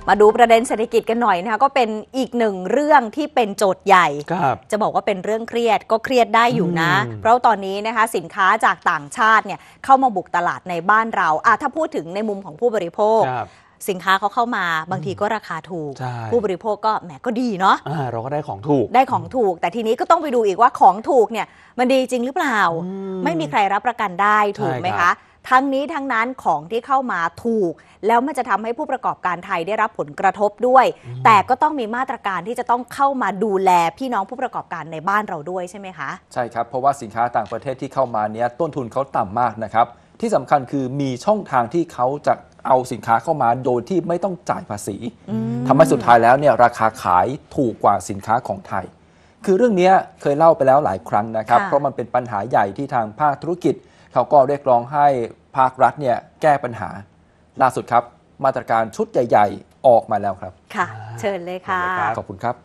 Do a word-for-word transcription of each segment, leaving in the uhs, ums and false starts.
มาดูประเด็นเศรษฐกิจกันหน่อยนะคะก็เป็นอีกหนึ่งเรื่องที่เป็นโจทย์ใหญ่จะบอกว่าเป็นเรื่องเครียดก็เครียดได้อยู่นะเพราะตอนนี้นะคะสินค้าจากต่างชาติเนี่ยเข้ามาบุกตลาดในบ้านเราอ่ะถ้าพูดถึงในมุมของผู้บริโภคสินค้าเขาเข้ามาบางทีก็ราคาถูกผู้บริโภคก็แหมก็ดีเนาะเราก็ได้ของถูกได้ของถูกแต่ทีนี้ก็ต้องไปดูอีกว่าของถูกเนี่ยมันดีจริงหรือเปล่าไม่มีใครรับประกันได้ถูกไหมคะทั้งนี้ทั้งนั้นของที่เข้ามาถูกแล้วมันจะทำให้ผู้ประกอบการไทยได้รับผลกระทบด้วยแต่ก็ต้องมีมาตรการที่จะต้องเข้ามาดูแลพี่น้องผู้ประกอบการในบ้านเราด้วยใช่ไหมคะใช่ครับเพราะว่าสินค้าต่างประเทศที่เข้ามาเนี้ยต้นทุนเขาต่ำมากนะครับที่สำคัญคือมีช่องทางที่เขาจะเอาสินค้าเข้ามาโดยที่ไม่ต้องจ่ายภาษีทำให้สุดท้ายแล้วเนี่ยราคาขายถูกกว่าสินค้าของไทยคือเรื่องนี้เคยเล่าไปแล้วหลายครั้งนะครับเพราะมันเป็นปัญหาใหญ่ที่ทางภาคธุรกิจเขาก็เรียกร้องให้ภาครัฐเนี่ยแก้ปัญหาล่าสุดครับมาตรการชุดใหญ่ๆออกมาแล้วครับค่ะเชิญเลยค่ะขอบคุณครับ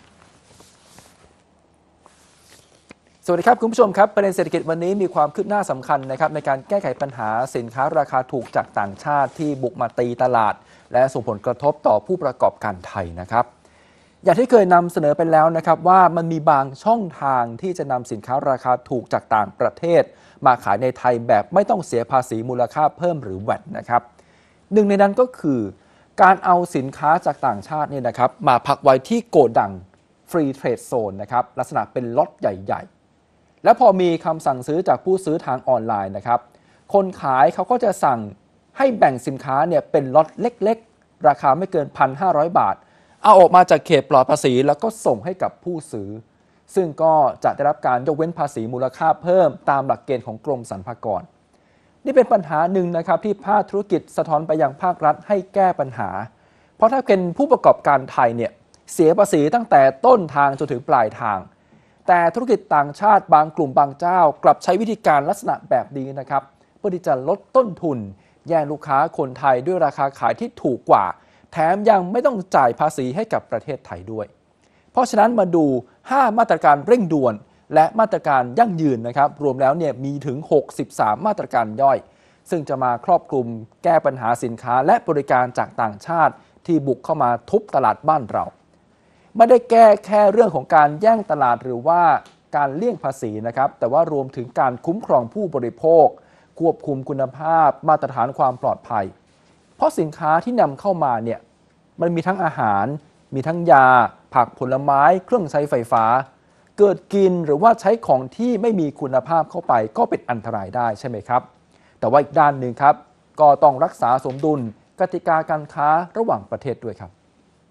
สวัสดีครับคุณผู้ชมครับประเด็นเศรษฐกิจวันนี้มีความคืบหน้าสำคัญนะครับในการแก้ไขปัญหาสินค้าราคาถูกจากต่างชาติที่บุกมาตีตลาดและส่งผลกระทบต่อผู้ประกอบการไทยนะครับอย่างที่เคยนำเสนอไปแล้วนะครับว่ามันมีบางช่องทางที่จะนำสินค้าราคาถูกจากต่างประเทศมาขายในไทยแบบไม่ต้องเสียภาษีมูลค่าเพิ่มหรือ แวต นะครับหนึ่งในนั้นก็คือการเอาสินค้าจากต่างชาติเนี่ยนะครับมาพักไว้ที่โกดัง Free Trade Zone นะครับลักษณะเป็นล็อตใหญ่ๆแล้วพอมีคำสั่งซื้อจากผู้ซื้อทางออนไลน์นะครับคนขายเขาก็จะสั่งให้แบ่งสินค้าเนี่ยเป็นล็อตเล็กๆราคาไม่เกิน หนึ่งพันห้าร้อย บาทเอาออกมาจากเขตปลอดภาษีแล้วก็ส่งให้กับผู้ซื้อซึ่งก็จะได้รับการยกเว้นภาษีมูลค่าเพิ่มตามหลักเกณฑ์ของกรมสรรพากรนี่เป็นปัญหาหนึ่งนะครับที่ภาคธุรกิจสะท้อนไปยังภาครัฐให้แก้ปัญหาเพราะถ้าเป็นผู้ประกอบการไทยเนี่ยเสียภาษีตั้งแต่ต้นทางจนถึงปลายทางแต่ธุรกิจต่างชาติบางกลุ่มบางเจ้ากลับใช้วิธีการลักษณะแบบนี้นะครับเพื่อที่จะลดต้นทุนแย่งลูกค้าคนไทยด้วยราคาขายที่ถูกกว่าแถมยังไม่ต้องจ่ายภาษีให้กับประเทศไทยด้วยเพราะฉะนั้นมาดูห้ามาตรการเร่งด่วนและมาตรการยั่งยืนนะครับรวมแล้วเนี่ยมีถึงหกสิบสามมาตรการย่อยซึ่งจะมาครอบคลุมแก้ปัญหาสินค้าและบริการจากต่างชาติที่บุกเข้ามาทุบตลาดบ้านเราไม่ได้แก้แค่เรื่องของการแย่งตลาดหรือว่าการเลี่ยงภาษีนะครับแต่ว่ารวมถึงการคุ้มครองผู้บริโภคควบคุมคุณภาพมาตรฐานความปลอดภัยเพราะสินค้าที่นำเข้ามาเนี่ยมันมีทั้งอาหารมีทั้งยาผักผลไม้เครื่องใช้ไฟฟ้าเกิดกินหรือว่าใช้ของที่ไม่มีคุณภาพเข้าไปก็เป็นอันตรายได้ใช่ไหมครับแต่ว่าอีกด้านหนึ่งครับก็ต้องรักษาสมดุลกติกาการค้าระหว่างประเทศด้วยครับ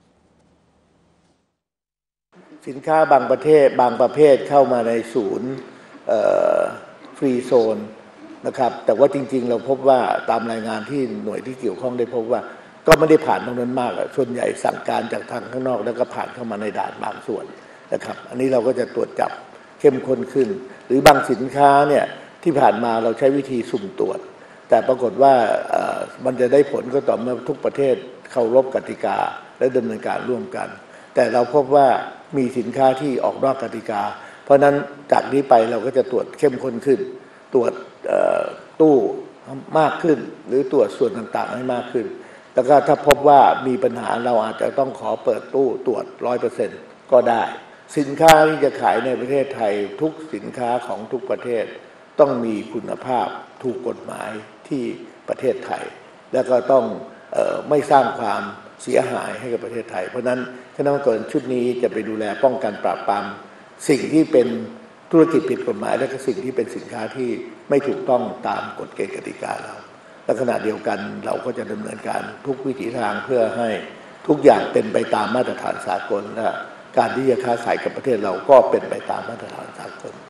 สินค้าบางประเทศบางประเภทเข้ามาในศูนย์ฟรีโซนนะครับแต่ว่าจริงๆเราพบว่าตามรายงานที่หน่วยที่เกี่ยวข้องได้พบว่าก็ไม่ได้ผ่านตรงนั้นมากส่วนใหญ่สั่งการจากทางข้างนอกแล้วก็ผ่านเข้ามาในด่านบางส่วนนะครับอันนี้เราก็จะตรวจจับเข้มข้นขึ้นหรือบางสินค้าเนี่ยที่ผ่านมาเราใช้วิธีสุ่มตรวจแต่ปรากฏว่ามันจะได้ผลก็ต่อเมื่อทุกประเทศเคารพกติกาและดำเนินการร่วมกันแต่เราพบว่ามีสินค้าที่ออกนอกกติกาเพราะนั้นจากนี้ไปเราก็จะตรวจเข้มข้นขึ้นตรวจตู้มากขึ้นหรือตรวจส่วนต่างๆให้มากขึ้นแล้วก็ถ้าพบว่ามีปัญหาเราอาจจะต้องขอเปิดตู้ตรวจ ร้อยเปอร์เซ็นต์ ก็ได้สินค้าที่จะขายในประเทศไทยทุกสินค้าของทุกประเทศต้องมีคุณภาพถูกกฎหมายที่ประเทศไทยแล้วก็ต้องเอ่อไม่สร้างความเสียหายให้กับประเทศไทยเพราะนั้นคณะกรรมการชุดนี้จะไปดูแลป้องกันปราบปรามสิ่งที่เป็นธุรกิจผิดกฎหมายและก็สิ่งที่เป็นสินค้าที่ไม่ถูกต้องตามกฎเกณฑ์กติกาเราและขณะเดียวกันเราก็จะดำเนินการทุกวิถีทางเพื่อให้ทุกอย่างเป็นไปตามมาตรฐานสากลและการที่จะค้าขายกับประเทศเราก็เป็นไปตามมาตรฐานสากล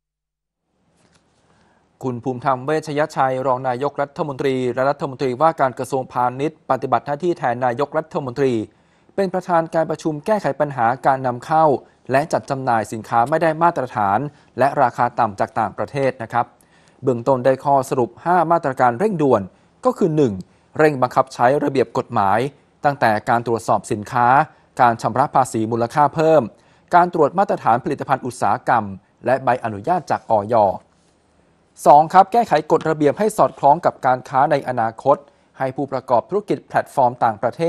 คุณภูมิธรรมเวชยชัยรองนายกรัฐมนตรีและรัฐมนตรีว่าการกระทรวงพาณิชย์ปฏิบัติหน้าที่แทนนายกรัฐมนตรีเป็นประธานการประชุมแก้ไขปัญหาการนำเข้าและจัดจำหน่ายสินค้าไม่ได้มาตรฐานและราคาต่ำจากต่างประเทศนะครับเบื้องต้นได้ข้อสรุปห้ามาตรการเร่งด่วนก็คือ หนึ่ง เร่งบังคับใช้ระเบียบกฎหมายตั้งแต่การตรวจสอบสินค้าการชำระภาษีมูลค่าเพิ่มการตรวจมาตรฐานผลิตภัณฑ์อุตสาหกรรมและใบอนุญาตจากอย. สอง ครับแก้ไขกฎระเบียบให้สอดคล้องกับการค้าในอนาคตให้ผู้ประกอบธุรกิจแพลตฟอร์มต่างประเทศ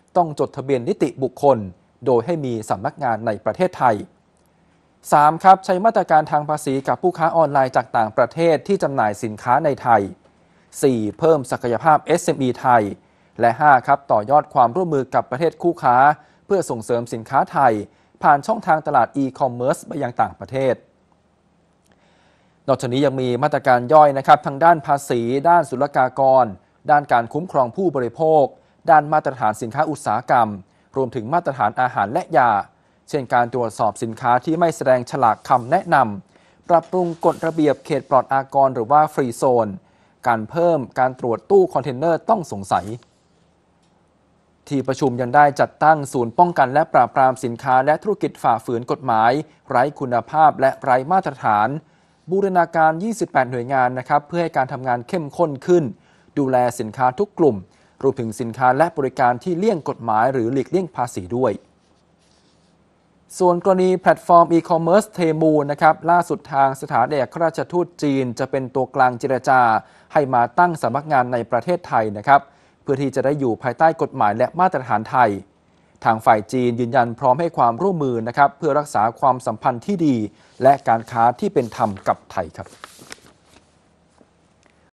ต้องจดทะเบียนนิติบุคคลโดยให้มีสำนักงานในประเทศไทย สาม. ครับใช้มาตรการทางภาษีกับผู้ค้าออนไลน์จากต่างประเทศที่จำหน่ายสินค้าในไทย สี่. เพิ่มศักยภาพ เอส เอ็ม อี ไทยและ ห้า. ครับต่อยอดความร่วมมือกับประเทศคู่ค้าเพื่อส่งเสริมสินค้าไทยผ่านช่องทางตลาดอีคอมเมิร์ซไปยังต่างประเทศนอกจากนี้ยังมีมาตรการย่อยนะครับทางด้านภาษีด้านศุลกากรด้านการคุ้มครองผู้บริโภคด้านมาตรฐานสินค้าอุตสาหกรรมรวมถึงมาตรฐานอาหารและยาเช่นการตรวจสอบสินค้าที่ไม่แสดงฉลากคำแนะนำปรับปรุงกฎระเบียบเขตปลอดอากรหรือว่าฟรีโซนการเพิ่มการตรวจตู้คอนเทนเนอร์ต้องสงสัยที่ประชุมยังได้จัดตั้งศูนย์ป้องกันและปราบปรามสินค้าและธุรกิจฝ่าฝืนกฎหมายไร้คุณภาพและไร้มาตรฐานบูรณาการยี่สิบแปดหน่วยงานนะครับเพื่อให้การทำงานเข้มข้นขึ้นดูแลสินค้าทุกกลุ่มรวมถึงสินค้าและบริการที่เลี่ยงกฎหมายหรือหลีกเลี่ยงภาษีด้วยส่วนกรณีแพลตฟอร์มอีคอมเมิร์ซเทมูนะครับล่าสุดทางสถานเอกอัครราชทูตจีนจะเป็นตัวกลางเจรจาให้มาตั้งสำนักงานในประเทศไทยนะครับเพื่อที่จะได้อยู่ภายใต้กฎหมายและมาตรฐานไทยทางฝ่ายจีนยืนยันพร้อมให้ความร่วมมือนะครับเพื่อรักษาความสัมพันธ์ที่ดีและการค้าที่เป็นธรรมกับไทยครับ